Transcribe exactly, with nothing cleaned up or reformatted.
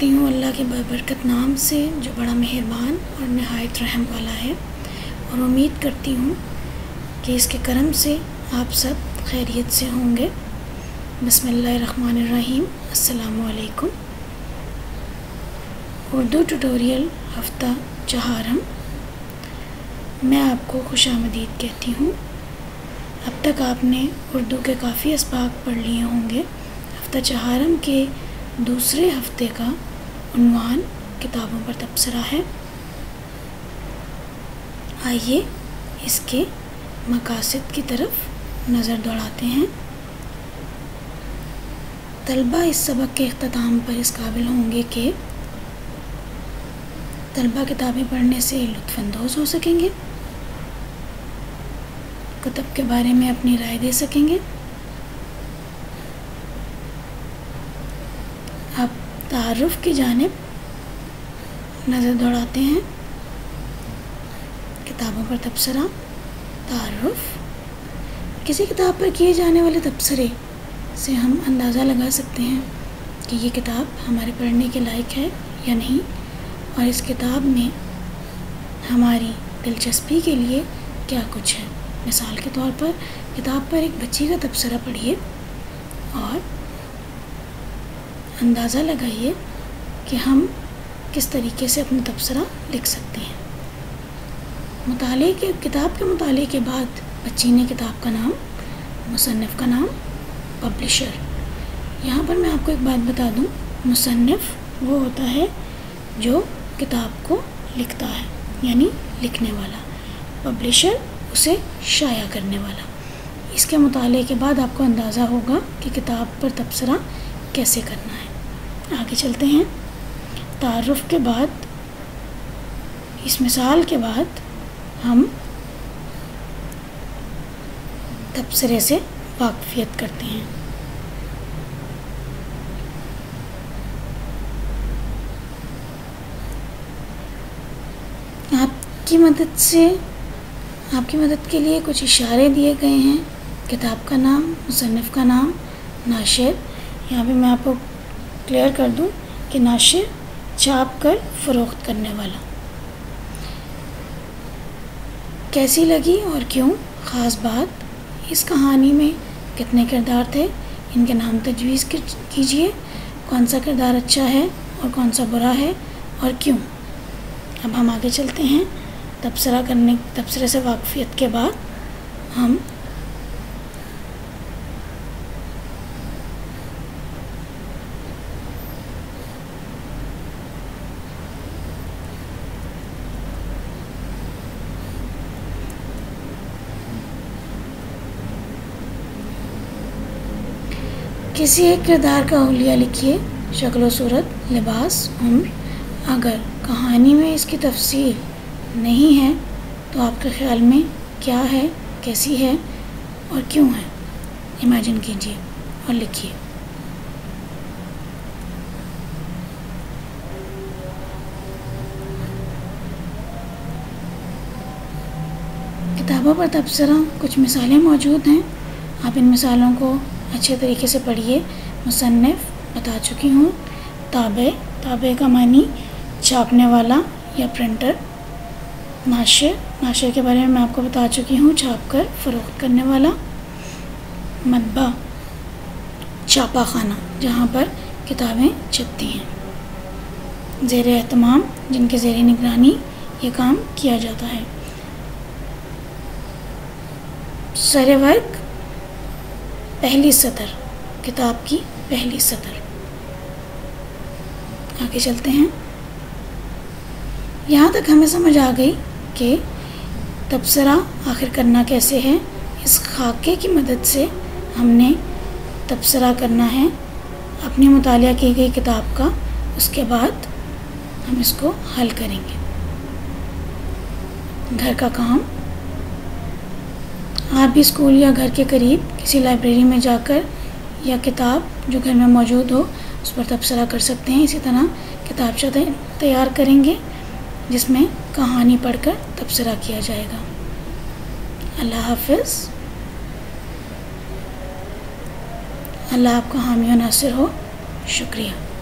کرتی ہوں اللہ کے بابرکت نام سے جو بڑا مہربان اور نہایت رحم والا ہے، اور امید کرتی ہوں کہ اس کے کرم سے آپ سب خیریت سے ہوں گے۔ بسم اللہ الرحمن الرحیم۔ السلام علیکم۔ اردو ٹیوٹوریل ہفتہ چہارم میں آپ کو خوش آمدید کہتی ہوں۔ اب تک آپ نے اردو کے کافی اسباق پڑھ لیے ہوں گے۔ ہفتہ چہارم کے دوسرے ہفتے کا عنوان کتابوں پر تبصرہ ہے۔ آئیے اس کے مقاصد کی طرف نظر دوڑاتے ہیں۔ طلبہ اس سبق کے اختتام پر اس قابل ہوں گے کہ طلبہ کتابیں پڑھنے سے لطف اندوز ہو سکیں گے، کتب کے بارے میں اپنی رائے دے سکیں گے۔ اب تعارف کی جانب نظر دوڑاتے ہیں۔ کتابوں پر تبصرہ، تعارف۔ کسی کتاب پر کیے جانے والے تبصرے سے ہم اندازہ لگا سکتے ہیں کہ یہ کتاب ہمارے پڑھنے کے لائق ہے یا نہیں، اور اس کتاب میں ہماری دلچسپی کے لیے کیا کچھ ہے۔ مثال کے طور پر کتاب پر ایک بچی کا تبصرہ پڑھیے اور اندازہ لگائیے کہ ہم کس طریقے سے اپنا تبصرہ لکھ سکتے ہیں۔ مطالعے کے کتاب کے مطالعے کے بعد بچی نے کتاب کا نام، مصنف کا نام، پبلشر۔ یہاں پر میں آپ کو ایک بات بتا دوں، مصنف وہ ہوتا ہے جو کتاب کو لکھتا ہے، یعنی لکھنے والا۔ پبلشر اسے شائع کرنے والا۔ اس کے مطالعے کے بعد آپ کو اندازہ ہوگا کہ کتاب پر تبصرہ کیسے کرنا ہے۔ آگے چلتے ہیں۔ تعارف کے بعد، اس مثال کے بعد ہم تبصرے سے واقفیت کرتے ہیں۔ آپ کی مدد سے آپ کی مدد کے لیے کچھ اشارے دیے گئے ہیں۔ کتاب کا نام، مصنف کا نام، ناشر۔ یہاں پہ میں آپ کو کلیئر کر دوں کہ ناشر چھاپ کر فروخت کرنے والا۔ کیسی لگی اور کیوں؟ خاص بات، اس کہانی میں کتنے کردار تھے، ان کے نام تجویز کیجیے۔ کون سا کردار اچھا ہے اور کون سا برا ہے اور کیوں؟ اب ہم آگے چلتے ہیں۔ تبصرہ کرنے تبصرے سے واقفیت کے بعد ہم کسی ایک کردار کا حلیہ لکھیے، شکل و صورت، لباس، عمر۔ اگر کہانی میں اس کی تفصیل نہیں ہے تو آپ کے خیال میں کیا ہے، کیسی ہے اور کیوں ہے؟ امیجن کیجیے اور لکھیے۔ کتابوں پر تبصرہ کچھ مثالیں موجود ہیں، آپ ان مثالوں کو اچھے طریقے سے پڑھیے۔ مصنف بتا چکی ہوں۔ تابع، تابع کا معنی چھاپنے والا یا پرنٹر۔ ناشر، ناشر کے بارے میں میں آپ کو بتا چکی ہوں، چھاپ کر فروخت کرنے والا۔ مطبع، چھاپا خانہ جہاں پر کتابیں چھپتی ہیں۔ زیر اہتمام، جن کے زیر نگرانی یہ کام کیا جاتا ہے۔ سر ورق، پہلی سطر، کتاب کی پہلی سطر۔ آگے چلتے ہیں۔ یہاں تک ہمیں سمجھ آ گئی کہ تبصرہ آخر کرنا کیسے ہے۔ اس خاکے کی مدد سے ہم نے تبصرہ کرنا ہے اپنی مطالعہ کی گئی کتاب کا۔ اس کے بعد ہم اس کو حل کریں گے۔ گھر کا کام، آپ بھی اسکول یا گھر کے قریب کسی لائبریری میں جا کر یا کتاب جو گھر میں موجود ہو اس پر تبصرہ کر سکتے ہیں۔ اسی طرح کتابچہ تیار کریں گے جس میں کہانی پڑھ کر تبصرہ کیا جائے گا۔ اللہ حافظ۔ اللہ آپ کا حامی و ناصر ہو۔ شکریہ۔